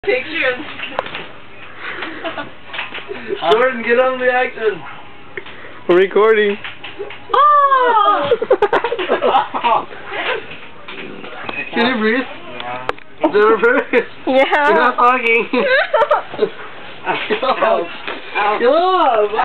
Pictures. Jordan, get on the action. We're recording. Oh! Can you breathe? Yeah. Jennifer? Yeah. You're not talking. Ow. Ow.